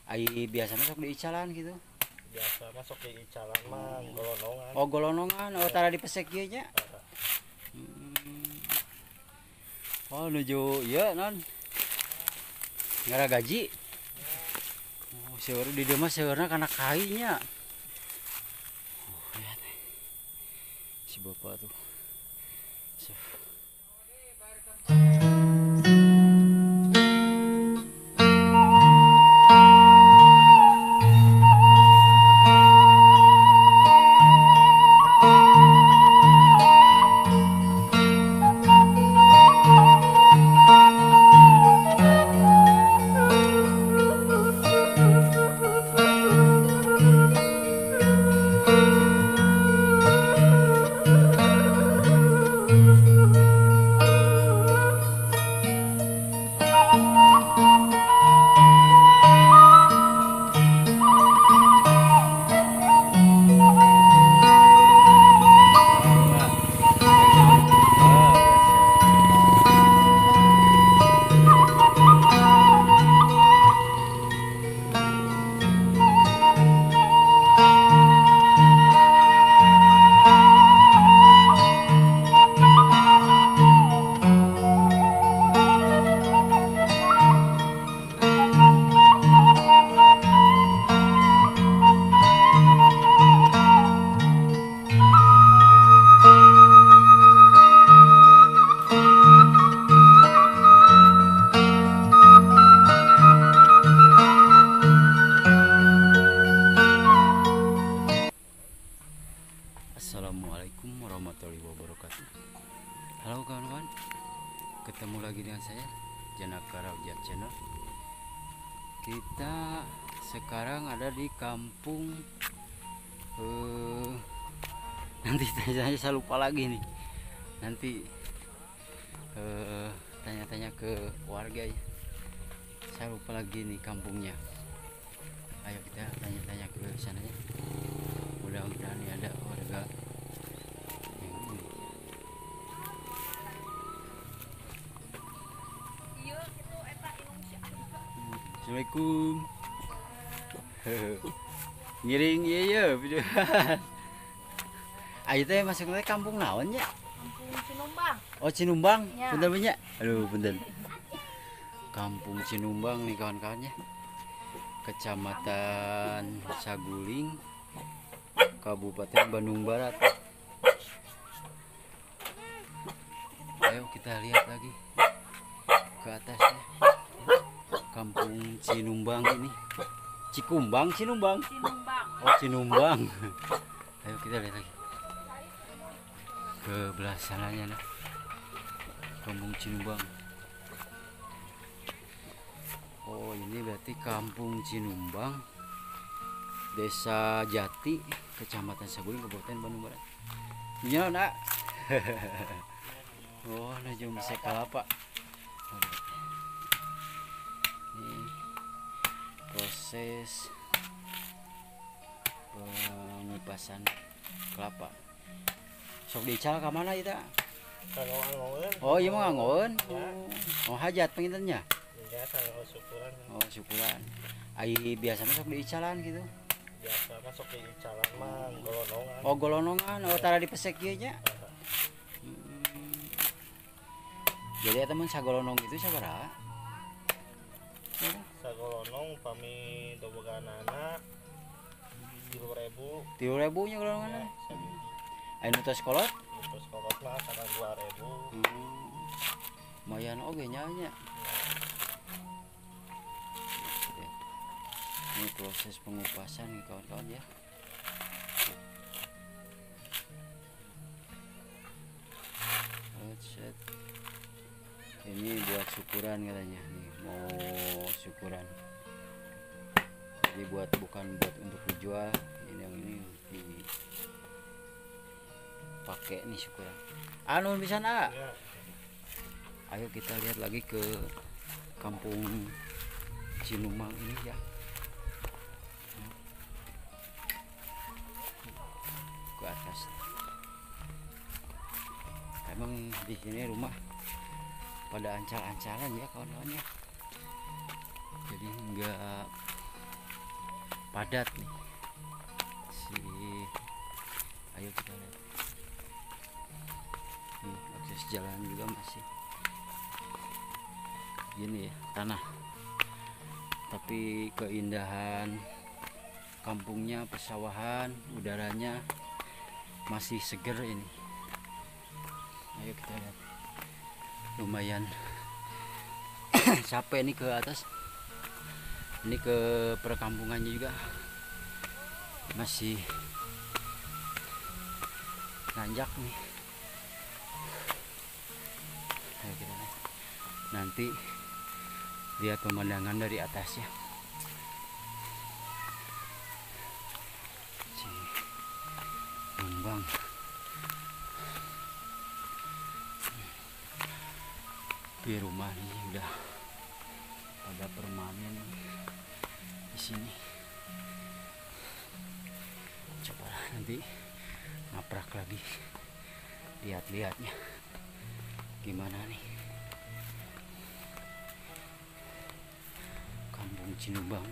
Ai biasanya sok diicalan gitu. Biasa masuk di icalan mah golongan. Oh golonongan, oh tara dipesek ieu nya. Eta. Oh nuju ieu non. Ngara gaji. Oh seueur di dieu mah seueurna kana kai nya. Oh lihat. Si bapak tuh. Assalamualaikum warahmatullahi wabarakatuh. Halo kawan-kawan, ketemu lagi dengan saya Janaka Raujat Channel. Kita sekarang ada di kampung nanti saya lupa lagi nih. Nanti tanya-tanya ke warga ya. Saya lupa lagi nih kampungnya. Ayo kita tanya-tanya ke sana ya. Mudah-mudahan ada warga yang ini. Assalamualaikum. Ngiring iya video. Ayo teh masuk ke kampung naon nya? Kampung Cinumbang. Oh Cinumbang, Ya. punten banyak. Aduh punten. Kampung Cinumbang nih kawan-kawannya. Kecamatan Saguling, Kabupaten Bandung Barat. Ayo kita lihat lagi ke atasnya. Kampung Cinumbang ini. Cikumbang, Cinumbang. Cinumbang. Oh Cinumbang. Ayo kita lihat lagi ke belah sananya nah. Kampung Cinumbang. Oh ini berarti Kampung Cinumbang, Desa Jati, Kecamatan Saguling, Kabupaten Bandung Barat. Iya nak. Oh najum sekalapa. Ini proses pengupasan kelapa. Sok dical ke mana itu? Ngangong-ngangong. Oh iya mah ngangon. Ya. Oh hajat pengintennya. Biasa syukuran. Oh syukuran. Ai biasanya sok diicalan gitu. Biasa masuk di icalan mah golongan. Oh golonongan, oh tara dipesek ieu nya. Eta. Jadi ya teman sagolonong itu sabaraha? Sagolonong pami doboganana 3.000. 3.000 nya golongan. Ya, Anu tos kolot? terus kolot mah kadang 2.000. Lumayan oge nya nya. Ini proses pengupasan nih kawan-kawan ya. Set. Ini buat syukuran katanya nih, mau syukuran. Jadi bukan buat untuk dijual, ini yang ini dipakai nih syukuran. Anu bisa nak? Ya, Ayo kita lihat lagi ke kampung Cinumbang ini ya. Ke atas. Emang di sini rumah pada ancal-ancalan ya kawan-kawan ya. Jadi enggak padat nih. Ayo kita lihat. Nih, akses jalan juga masih gini ya, tanah. Tapi keindahan kampungnya, persawahan, udaranya masih seger ini. Ayo kita lihat. Lumayan capek nih ke atas. Ini ke perkampungannya juga masih nanjak nih. Ayo kita lihat. Nanti lihat pemandangan dari atas ya. Lumbang. Di rumah nih udah pada permanen di sini. Coba nanti ngaprak lagi, lihat-lihatnya gimana nih kampung Cinumbang.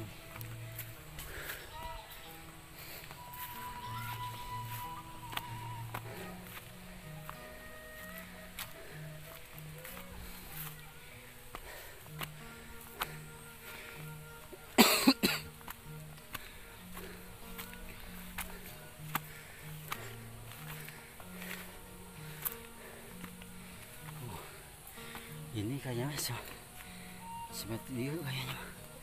Ini kayaknya seperti dia kayaknya.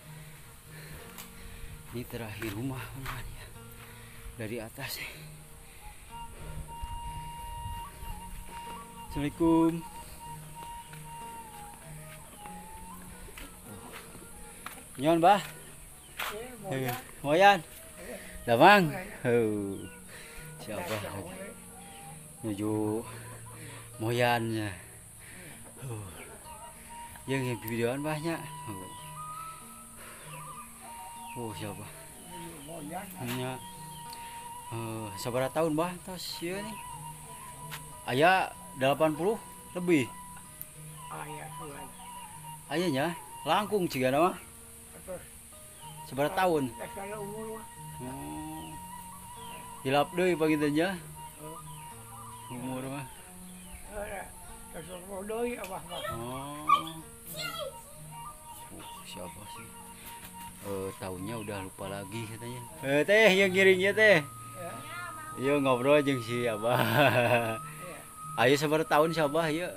Ini terakhir rumah ya, dari atas. Assalamualaikum. Nyon bah. Moyan. Damang. Siapa? Menuju Moyannya. Yang videoan banyak. Siapa? Hanya seberapa tahun bah tos ya nih? Ayah 80 lebih. Ayahnya langkung juga nama. Seberapa tahun? Hilap deui pangitanya. Umur mah. Siapa sih? Tahunnya udah lupa lagi katanya. Teh yang ngiringnya teh. Iya ngobrol jeung si Abah. Ayo seberapa tahun si Abah ya?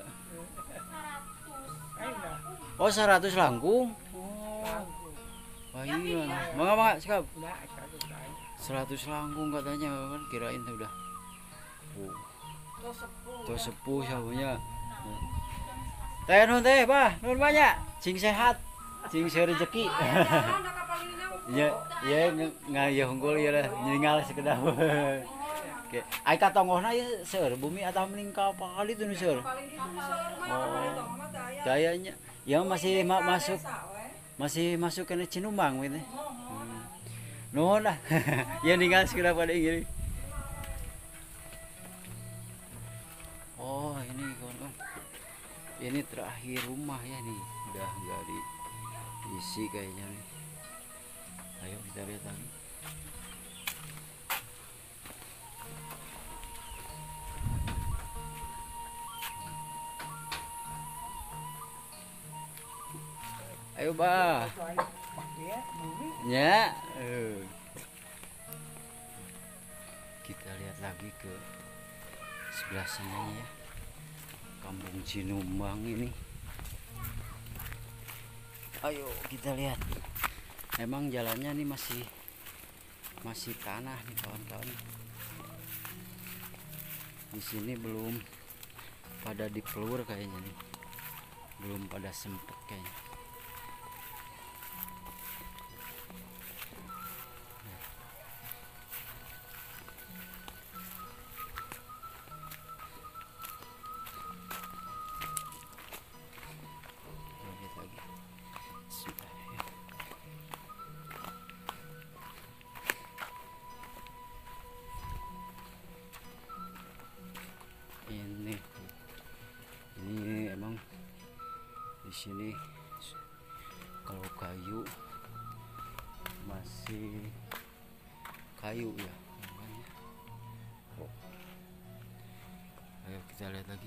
100. Oh 100 langkung. Wah iya. Mangga sekap. 100 langkung katanya kan kirain udah. Tuh sepuh siapanya. Teh nun teh bah, nun banyak. Cing sehat, cing rezeki. Ya, ya ngaya unggul ya lah, nyingal sekedap. Oke, ai katongohna ieu seur bumi atau meningkal kali tuh seur. Oh. Kayaknya ya masih masuk ke Cinumbang gitu. Nuhun lah. Ya ninggal sekedap pada gini. Oh, ini kawan-kawan. Ini terakhir rumah ya nih, udah nggak diisi kayaknya nih. Ayo kita lihat lagi. Ayo bah. Ya. Kita lihat lagi ke sebelah sana ya. Kampung Cinumbang ini. Ayo kita lihat. Emang jalannya nih masih tanah nih kawan-kawan. Di sini belum pada dipelur kayaknya nih. Belum pada sempet kayaknya. Ini emang di sini kalau kayu masih kayu ya. Oh. Ayo kita lihat lagi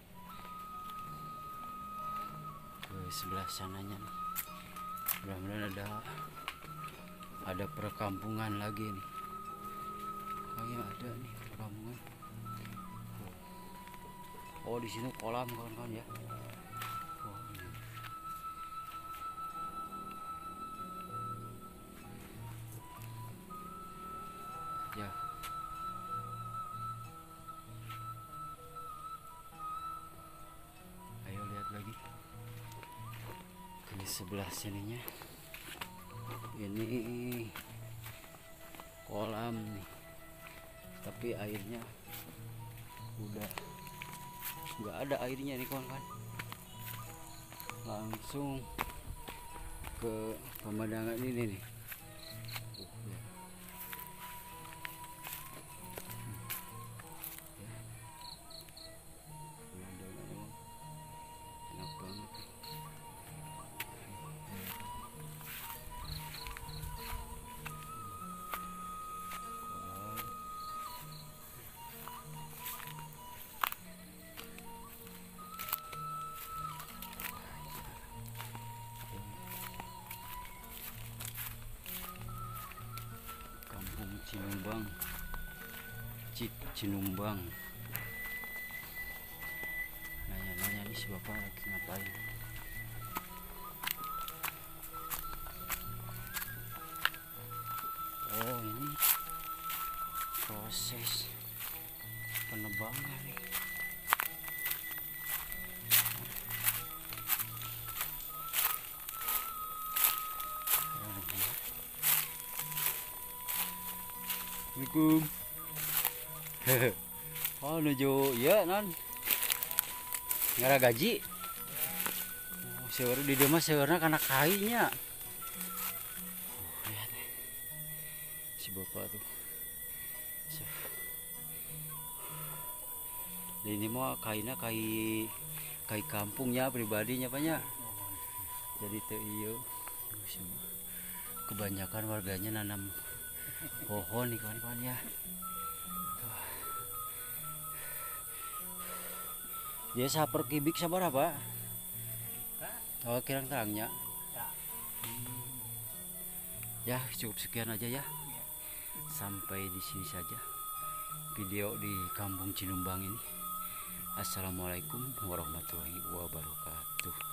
ke sebelah sananya nih. Mudah-mudahan ada perkampungan lagi nih. Kayaknya ada nih perkampungan. Oh, di sini kolam kawan-kawan ya. Oh, ini. Ya. Ayo lihat lagi ke sebelah sininya. Ini kolam nih, tapi airnya udah nggak ada airnya nih kawan-kawan. Langsung ke pemandangan ini nih. Ya. Pemandangannya enak banget. Kampung Cinumbang, Cinumbang. Nanya-nanya nih si bapak lagi ngapain. Oh, ini proses penebangan nih. Assalamualaikum. Oh, nuju ya non ngara gaji. Oh, seueur di dieu mah seueurna kana kainya. Oh, lihat nih. Si bapak tuh. Ini mah kaina kai kampungnya pribadinya banyak. Jadi teu ieu. Kebanyakan warganya nanam pohon nih kawan-kawan ya. Dia saper kibik sabar apa? Oh, kirang-kirangnya. Ya, cukup sekian aja ya. Sampai di sini saja video di Kampung Cinumbang ini. Assalamualaikum warahmatullahi wabarakatuh.